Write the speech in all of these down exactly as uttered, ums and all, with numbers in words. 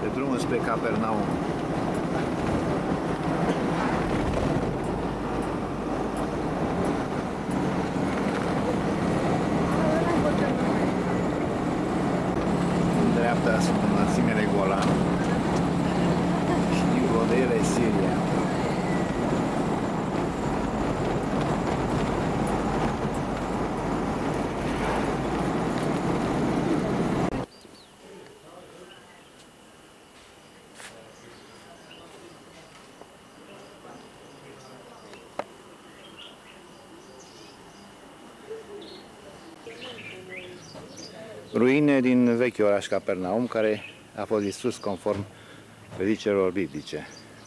drumul spre Capernaum. În dreapta sunt înălțimile Golan și din Vlodăiele Siria. Ruine din vechiul oraș Capernaum, care a fost distrus conform predicerilor biblice.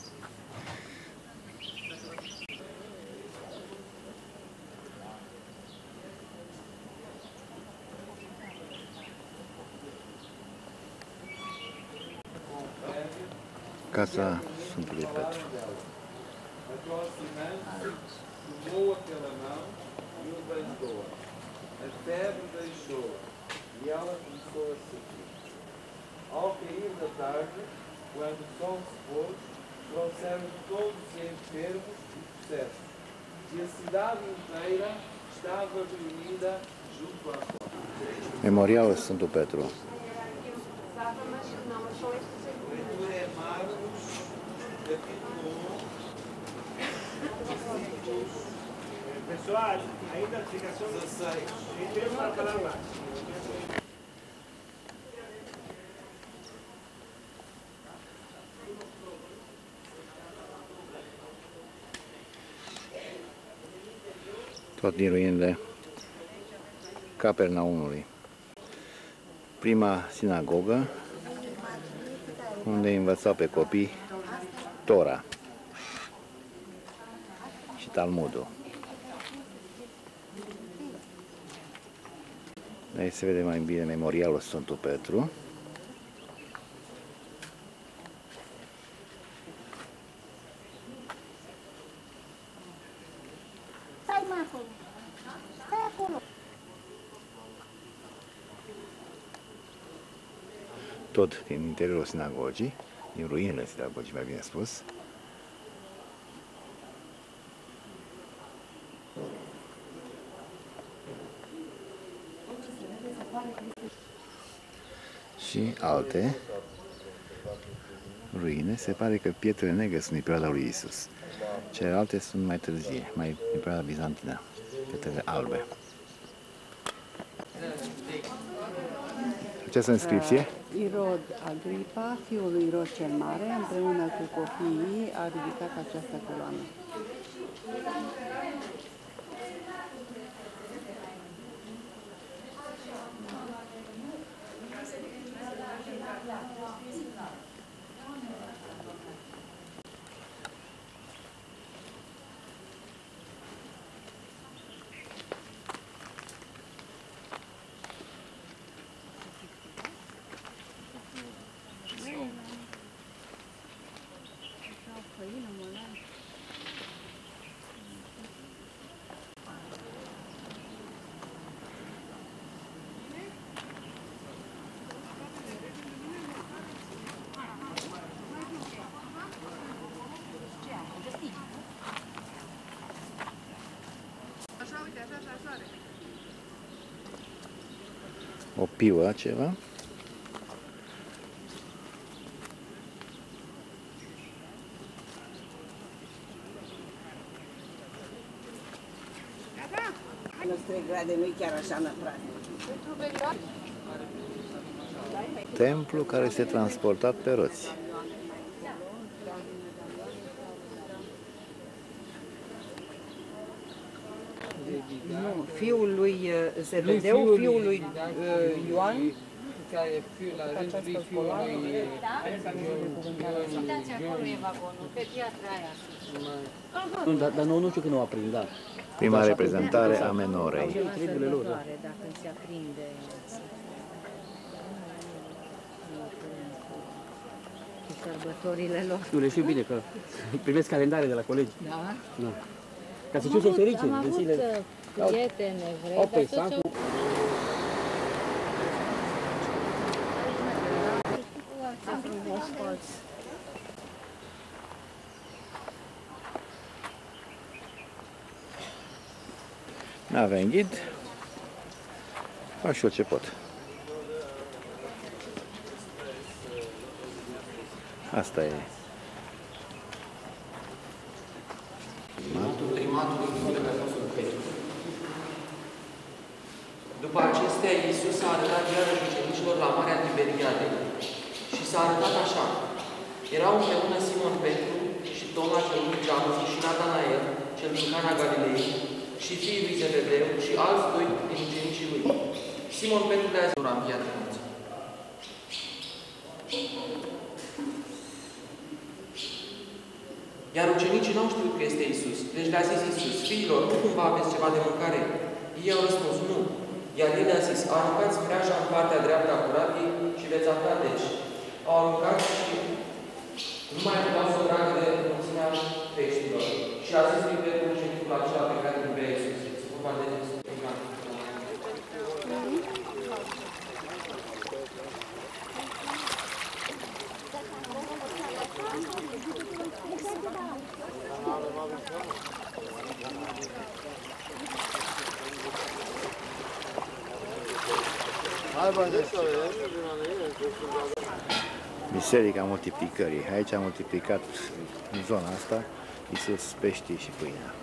Casa Sfântului Petru. E ela começou a seguir. Ao cair da tarde, quando o sol se pôs, trouxeram todos os enfermos e possessos, e a cidade inteira estava reunida junto à porta. Memorialul Sfântul Petru. Leitura é Marcos, capítulo um, versículos Pessoal, ainda a explicação dezasseis. temos para falar mais. Tot din ruinele Capernaumului. Prima sinagogă, unde învățau pe copii Tora și Talmudul. Aici se vede mai bine memorialul Sfântul Petru. Stai mă acolo. Stai acolo. Tot din interiorul sinagogii, din ruinele sinagogii, mai bine spus. Și alte ruine. Se pare că pietrele negre sunt din perioada lui Isus. Celelalte sunt mai târzie, mai din perioada bizantină. Pietrele albe. Această inscripție? Irod Agripa, fiul lui Irod cel Mare, împreună cu copiii, a ridicat această coloană. O piuă, ceva. trei grade nu e chiar așa năprat. Templu care este transportat pe roți. Nu, fiul lui Zebedeu, fiul lui Ioan, care fiul la rândul lui fiul lui Uitați acolo e vagonul, pe piatra aia. Nu, dar, dar nu, nu știu când o aprind, da. Prima reprezentare a menorei. Treburile lor, da. Dacă se aprinde. Cu sărbătorile lor. Nu, le știu bine că primesc calendare de la colegi. Da? Da. Ca să știu să-i ferice. Am avut zile... prieteni evrei, Au, dar pe tot ce... Sancu. N-avem ghid. Fac și eu ce pot. Asta e. Primatul Apostol Petru. După acestea, Iisus s-a arătat iarăși ucenicilor la Marea Tiberiade și s-a arătat așa. Erau împreună Simon Petru și Toma cel mic Cealaltă și Natanael, cel din Cana Galilei, și fiii lui Zebedeu și alți doi din ucenicii lui. Simon Petru le-a zis în piatră mulți. Iar ucenicii n-au știut că este Iisus. Deci le-a zis Iisus: fiilor, nu cumva aveți ceva de mâncare? Ei au răspuns: nu. Iar el le-a zis: aruncați mreaja în partea dreaptă a curatei și veți afla deci. Au aruncat și nu mai puteau să tragă de mulțimea peștilor. Și a zis lui Petru ucenicul acela pe care îl iubea Iisus. Se vorba de Iisus. Biserica Multiplicării. Aici a multiplicat în zona asta Iisus peștii și pâinea.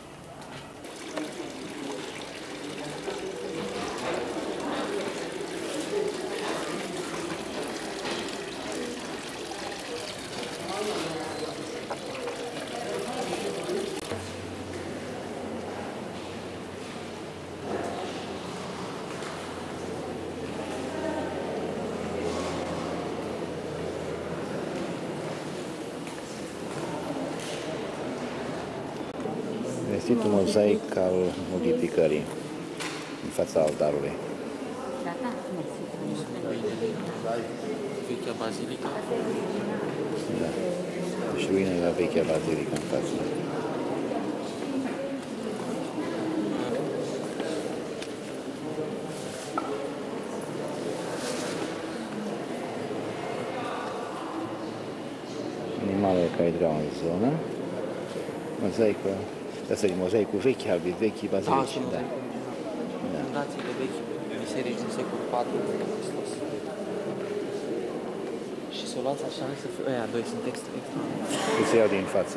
Vestitul mozaic al multiplicării în fața altarului. Vechea bazilică. Da. Și ruinele la vechea bazilică în față. Animalele care erau în zonă. Mozaică. Asta e mozaicul vechi al vechii bazilici. Da, da. Fundațiile vechi biserici din secolul patru după Hristos. Și să o luați așa, să fie... Aia doi sunt extra, extra. Îi se iau din față.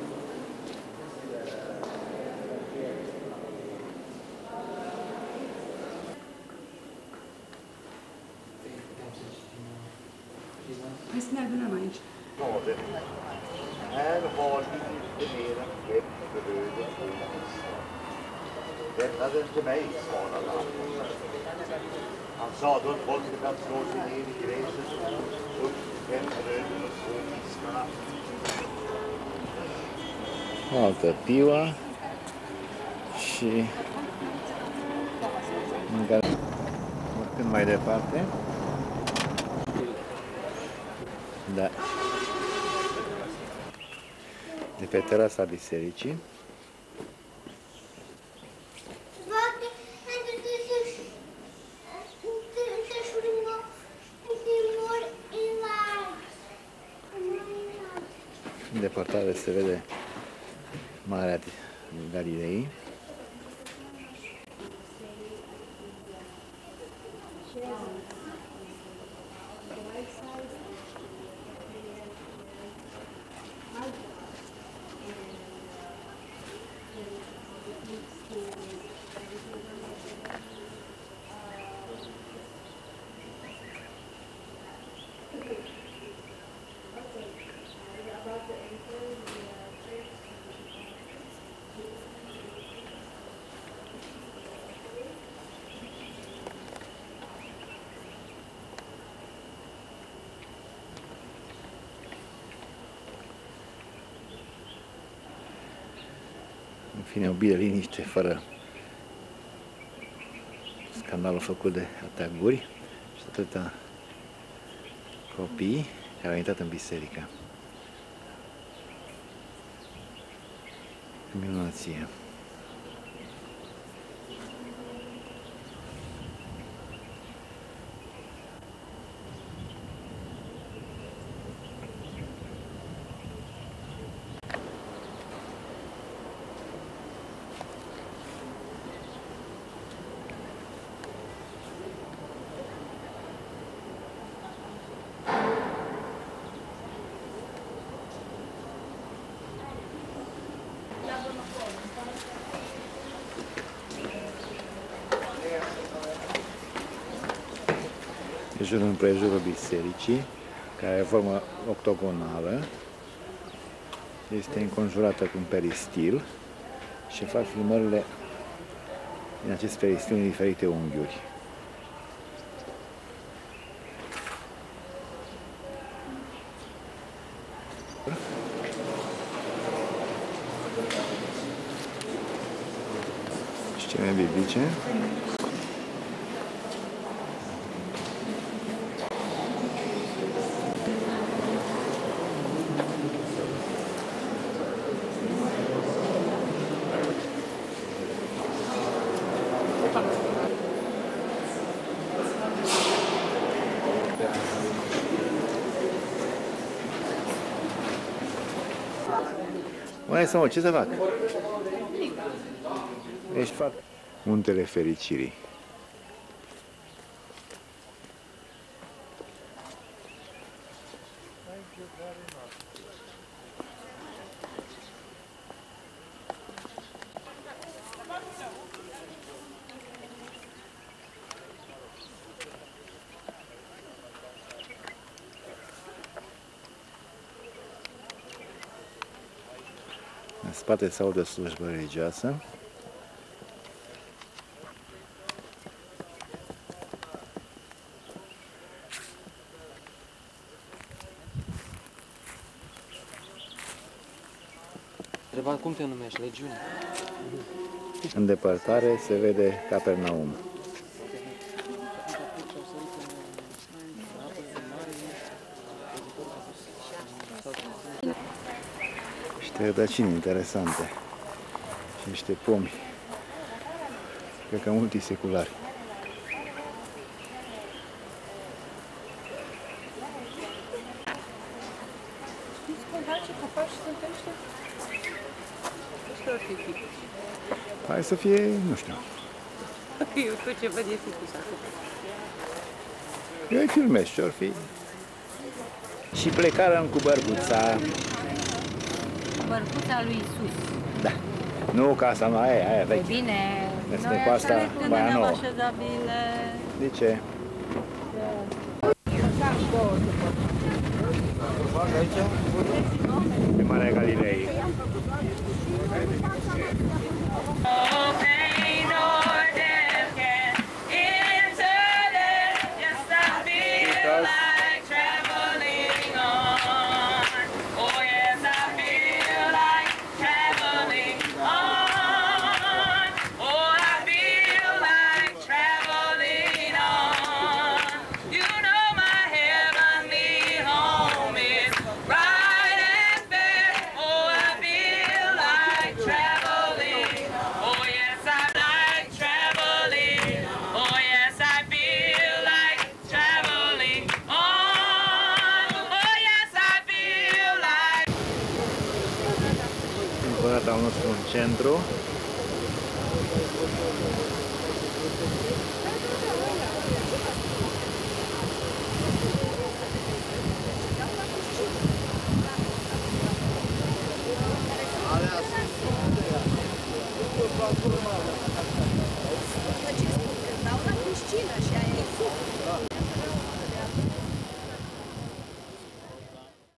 Hai să ne adunăm aici. Här har vi inte mer än fem bröd och två fiskar. Lämna den till mig, svarade han. Han sade åt folket att slå sig ner i gräset, upp fem bröden och två fiskarna. O altă piua și urcând mai departe. Da. De pe terasa bisericii. În depărtare se vede Marea Galilei. În fine, o bine liniște, fără scandalul făcut de atâtea guri și atâtea copii care au intrat în biserică. Minunăție. jur împrejurul bisericii, care are formă octogonală. Este înconjurată cu un peristil și fac filmările din acest peristil în diferite unghiuri. Scene biblice. Mai să mă, ce să fac? Ești fac Muntele Fericirii. În spate se aude o slujbă religioasă. Întreba cum te numești, Legiune? În depărtare se vede Capernaum. Niște rădăcini interesante și niște pomi, cred că multiseculari. Hai să fie, nu știu. Eu tot ce văd e ficus acum. Eu îi filmez ce-or fi. Și plecarăm cu bărbuța. Bărbuța lui Isus. Da. Nu casa mai aia, aia veche. Bine, Este noi cu asta așa când Baia ne-am Nouă. așezat bine. De ce? Pe Marea Galilei. Al nostru în centru. Dau la piscină și aia e